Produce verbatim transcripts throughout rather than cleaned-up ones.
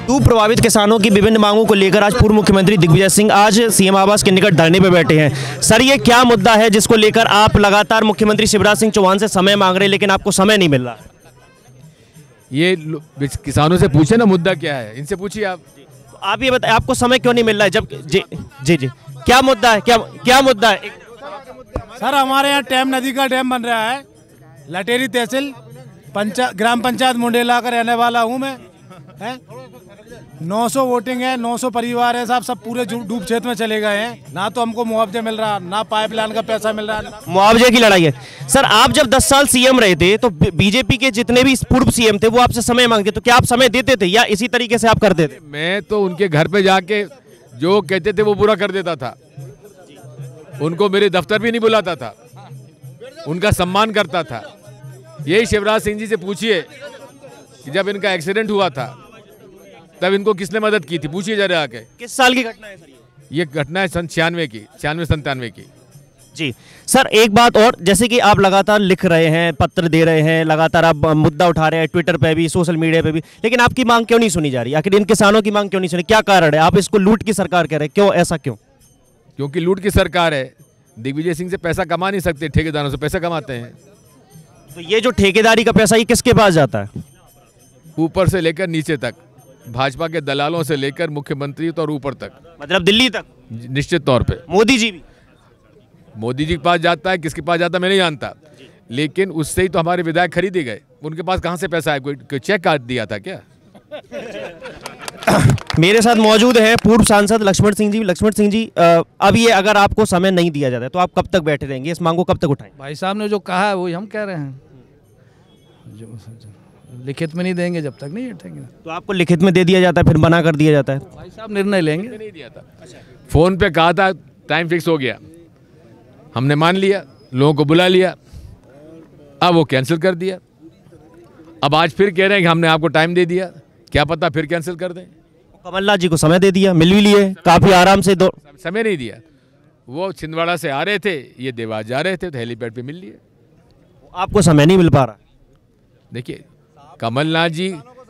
डूब प्रभावित किसानों की विभिन्न मांगों को लेकर आज पूर्व मुख्यमंत्री दिग्विजय सिंह आज सीएम आवास के निकट धरने पर बैठे हैं। सर, ये क्या मुद्दा है जिसको लेकर आप लगातार मुख्यमंत्री शिवराज सिंह चौहान से समय मांग रहे हैं लेकिन आपको समय नहीं मिल रहा? ये किसानों से पूछे ना मुद्दा क्या है, इनसे पूछिए आप। आप ये बताएं, आपको समय क्यों नहीं मिल रहा है? जब जी जी जी क्या मुद्दा है, क्या क्या मुद्दा है? सर, हमारे यहाँ टैम नदी का डैम बन रहा है, लटेरी तहसील पंचा ग्राम पंचायत मुंडेला का रहने वाला हूँ मैं। है नौ सौ वोटिंग है, नौ सौ परिवार है साहब, सब पूरे डूब क्षेत्र में चले गए हैं। ना तो हमको मुआवजा मिल रहा, ना पाइपलाइन का पैसा मिल रहा। मुआवजे की लड़ाई है। सर, आप जब दस साल सीएम रहे थे तो बीजेपी के जितने भी पूर्व सीएम थे वो आपसे समय मांगते, तो क्या आप समय देते थे या इसी तरीके से आप करते थे? मैं तो उनके घर पे जाके जो कहते थे वो पूरा कर देता था। उनको मेरे दफ्तर भी नहीं बुलाता था, उनका सम्मान करता था। यही शिवराज सिंह जी से पूछिए कि जब इनका एक्सीडेंट हुआ था तब इनको किसने मदद की थी, पूछिए जरा आके। किस साल की घटना है सर? ये घटना है सन छियानवे की, छियानवे संतानवे की। जी सर, एक बात और, जैसे कि आप लगातार लिख रहे हैं, पत्र दे रहे हैं, लगातार आप मुद्दा उठा रहे हैं ट्विटर पे भी, सोशल मीडिया पे भी, लेकिन आपकी मांग क्यों नहीं सुनी जा रही? आखिर इन किसानों की मांग क्यों नहीं सुनी? क्या कारण है? आप इसको लूट की सरकार कह रहे हैं, क्यों, ऐसा क्यों? क्योंकि लूट की सरकार है। दिग्विजय सिंह से पैसा कमा नहीं सकते, ठेकेदारों से पैसा कमाते हैं। तो ये जो ठेकेदारी का पैसा ये किसके पास जाता है? ऊपर से लेकर नीचे तक, भाजपा के दलालों से लेकर मुख्यमंत्री और ऊपर तक, मतलब दिल्ली तक? निश्चित तौर पे। मोदी जी भी? मोदी जी के पास जाता है, किसके पास जाता है मैं नहीं जानता, लेकिन उससे ही तो हमारे विधायक खरीदे गए। उनके पास कहाँ से पैसा है? कोई, कोई चेक काट दिया था क्या? मेरे साथ मौजूद है पूर्व सांसद लक्ष्मण सिंह जी। लक्ष्मण सिंह जी, अब ये अगर आपको समय नहीं दिया जाता है तो आप कब तक बैठे रहेंगे? इस मांग को कब तक उठाएंगे? भाई साहब ने जो कहा है वही हम कह रहे हैं, जो लिखित में नहीं देंगे जब तक नहीं बैठेंगे। तो आपको लिखित में दे दिया जाता है, फिर मना कर दिया जाता है? भाई साहब निर्णय लेंगे। नहीं दिया था, फोन पे कहा था, टाइम फिक्स हो गया, हमने मान लिया, लोगों को बुला लिया, अब वो कैंसिल कर दिया। अब आज फिर कह रहे हैं कि हमने आपको टाइम दे दिया, क्या पता फिर कैंसिल कर दें। कमलनाथ जी को समय दे दिया, मिल भी लिए काफी आराम से। दो समय नहीं दिया, वो छिंदवाड़ा से आ रहे थे, ये देवास जा रहे थे, तो हेलीपैड पे मिल लिए। आपको समय नहीं मिल पा रहा? देखिए कमलनाथ जी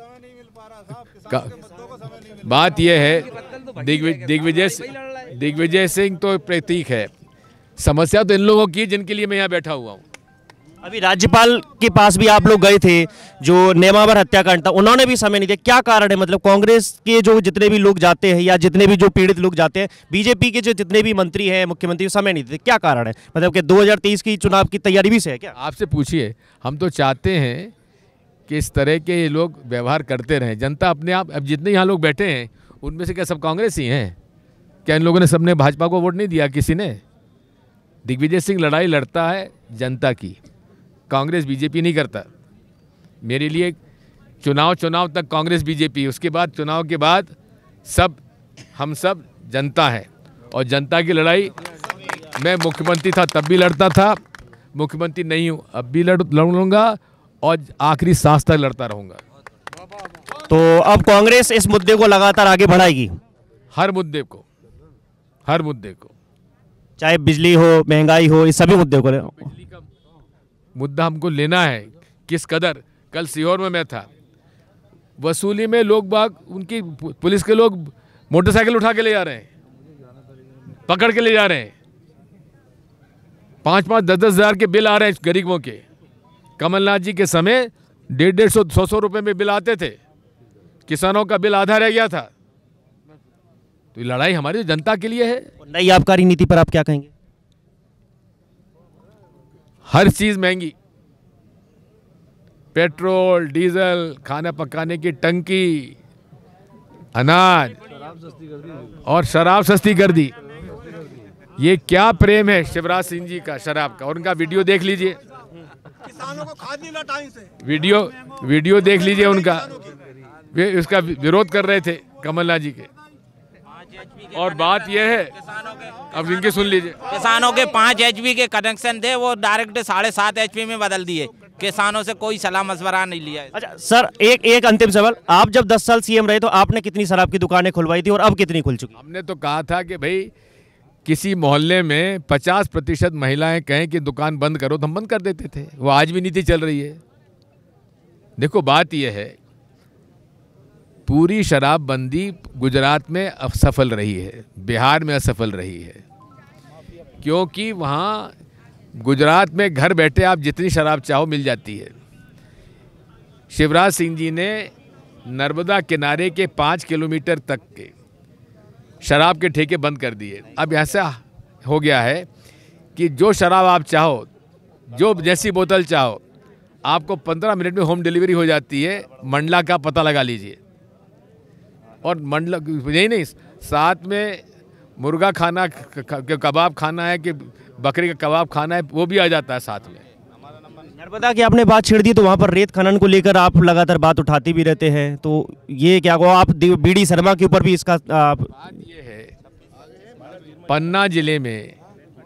का बात यह है, दिग्विजय दिग्विजय दिग्विजय सिंह तो प्रतीक है, समस्या तो इन लोगों की जिनके लिए मैं यहाँ बैठा हुआ हूँ। अभी राज्यपाल के पास भी आप लोग गए थे, जो नेमावर हत्याकांड था, उन्होंने भी समय नहीं दिया। क्या कारण है? मतलब कांग्रेस के जो जितने भी लोग जाते हैं या जितने भी जो पीड़ित लोग जाते हैं, बीजेपी के जो जितने भी मंत्री हैं, मुख्यमंत्री, समय नहीं देते, क्या कारण है? मतलब कि दो हज़ार तेईस की चुनाव की तैयारी भी से है क्या? आपसे पूछिए। हम तो चाहते हैं कि इस तरह के ये लोग व्यवहार करते रहें। जनता अपने आप, अब जितने यहाँ लोग बैठे हैं उनमें से क्या सब कांग्रेस ही हैं? क्या इन लोगों ने सबने भाजपा को वोट नहीं दिया? किसी ने? दिग्विजय सिंह लड़ाई लड़ता है जनता की, कांग्रेस बीजेपी नहीं करता। मेरे लिए चुनाव चुनाव तक कांग्रेस बीजेपी, उसके बाद चुनाव के बाद सब हम सब जनता है, और जनता की लड़ाई मैं मुख्यमंत्री था तब भी लड़ता था, मुख्यमंत्री नहीं हूँ अब भी लड़ लड़ूंगा और आखिरी सांस तक लड़ता रहूंगा। तो अब कांग्रेस इस मुद्दे को लगातार आगे बढ़ाएगी? हर मुद्दे को, हर मुद्दे को, चाहे बिजली हो, महंगाई हो, इस सभी मुद्दे को। बिजली का मुद्दा हमको लेना है, किस कदर। कल सीहोर में मैं था, वसूली में लोग बाग, उनकी पुलिस के लोग मोटरसाइकिल उठा के ले जा रहे हैं, पकड़ के ले जा रहे हैं, पाँच पाँच दस दस हजार के बिल आ रहे हैं गरीबों के। कमलनाथ जी के समय डेढ़ डेढ़ सौ सौ सौ रुपये में बिल आते थे, किसानों का बिल आधा रह गया था। तो ये लड़ाई हमारी जनता के लिए है। नई आबकारी नीति पर आप क्या कहेंगे? हर चीज महंगी, पेट्रोल, डीजल, खाना पकाने की टंकी, अनाज और शराब सस्ती कर दी। ये क्या प्रेम है शिवराज सिंह जी का शराब का? और उनका वीडियो देख लीजिए, किसानों को खाद नहीं मिला टाइम से। वीडियो वीडियो देख लीजिए उनका, वे उसका विरोध कर रहे थे कमलनाथ जी के। और बात यह है, अब इनके सुन लीजिए। किसानों के पाँच एचपी के कनेक्शन थे, वो डायरेक्ट साढ़े सात एचपी में बदल दिए। किसानों से कोई सलाह मशवरा नहीं लिया। अच्छा सर, एक एक अंतिम सवाल, आप जब दस साल सीएम रहे तो आपने कितनी शराब की दुकानें खुलवाई थी और अब कितनी खुल चुकी? हमने तो कहा था कि भाई किसी मोहल्ले में पचास प्रतिशत महिलाएं कहें कि दुकान बंद करो तो हम बंद कर देते थे। वो आज भी नीति चल रही है। देखो बात यह है, पूरी शराबबंदी गुजरात में असफल रही है, बिहार में असफल रही है, क्योंकि वहाँ गुजरात में घर बैठे आप जितनी शराब चाहो मिल जाती है। शिवराज सिंह जी ने नर्मदा किनारे के पाँच किलोमीटर तक के शराब के ठेके बंद कर दिए। अब ऐसा हो गया है कि जो शराब आप चाहो, जो जैसी बोतल चाहो, आपको पंद्रह मिनट में होम डिलीवरी हो जाती है। मंडला का पता लगा लीजिए। और मंडला यही नहीं, साथ में मुर्गा खाना, कबाब खाना है कि बकरी का कबाब खाना है, वो भी आ जाता है साथ में। नर्मदा की आपने बात छेड़ दी, तो वहाँ पर रेत खनन को लेकर आप लगातार बात उठाते भी रहते हैं, तो ये क्या हुआ, आप बी डी शर्मा के ऊपर भी इसका आप... बात ये है, पन्ना जिले में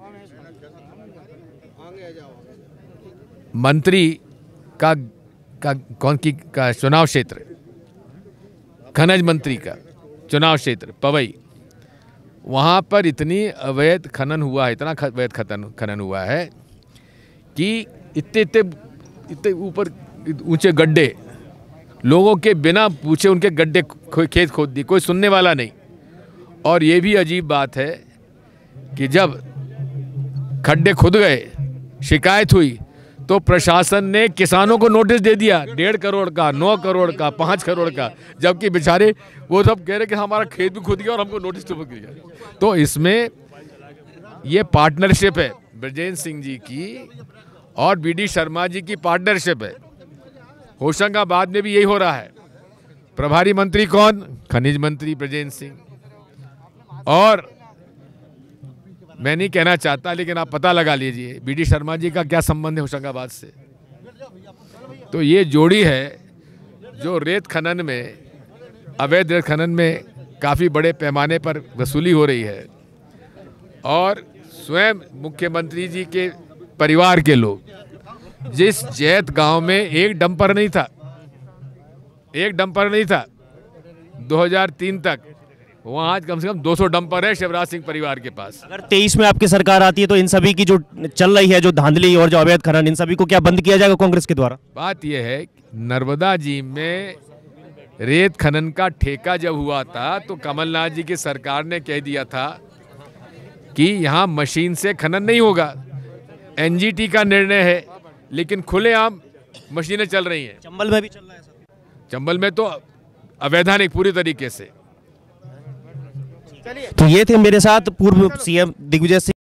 मंत्री का, का कौन की का चुनाव क्षेत्र, खनिज मंत्री का चुनाव क्षेत्र पवई, वहाँ पर इतनी अवैध खनन हुआ है, इतना अवैध खनन खनन हुआ है कि इतने इतने इतने ऊपर ऊंचे गड्ढे, लोगों के बिना पूछे उनके गड्ढे खेत खोद दिए, कोई सुनने वाला नहीं। और ये भी अजीब बात है कि जब खड्डे खुद गए, शिकायत हुई, तो प्रशासन ने किसानों को नोटिस दे दिया, डेढ़ करोड़ का, नौ करोड़ का, पाँच करोड़ का, जबकि बेचारे वो सब कह रहे कि हमारा खेत भी खुद गया और हमको नोटिस तो मिल गया। तो इसमें ये पार्टनरशिप है ब्रजेंद्र सिंह जी की और बी डी शर्मा जी की पार्टनरशिप है। होशंगाबाद में भी यही हो रहा है। प्रभारी मंत्री कौन? खनिज मंत्री ब्रजेंद्र सिंह। और मैं नहीं कहना चाहता, लेकिन आप पता लगा लीजिए बी डी शर्मा जी का क्या संबंध है होशंगाबाद से। तो ये जोड़ी है जो रेत खनन में, अवैध रेत खनन में काफ़ी बड़े पैमाने पर वसूली हो रही है। और स्वयं मुख्यमंत्री जी के परिवार के लोग, जिस जैत गांव में एक डंपर नहीं था, एक डंपर नहीं था दो हज़ार तीन तक, वहाँ आज कम से कम दो सौ डंपर है शिवराज सिंह परिवार के पास। अगर तेईस में आपकी सरकार आती है तो इन सभी की जो चल रही है, जो धांधली और जो अवैध खनन, इन सभी को क्या बंद किया जाएगा कांग्रेस के द्वारा? बात यह है, नर्मदा जी में रेत खनन का ठेका जब हुआ था तो कमलनाथ जी की सरकार ने कह दिया था कि यहाँ मशीन से खनन नहीं होगा, एन जी टी का निर्णय है, लेकिन खुलेआम मशीनें चल रही हैं। चंबल में भी चल रहा है सर। चंबल में तो अवैधानिक पूरी तरीके से। तो ये थे मेरे साथ पूर्व सी एम दिग्विजय सिंह।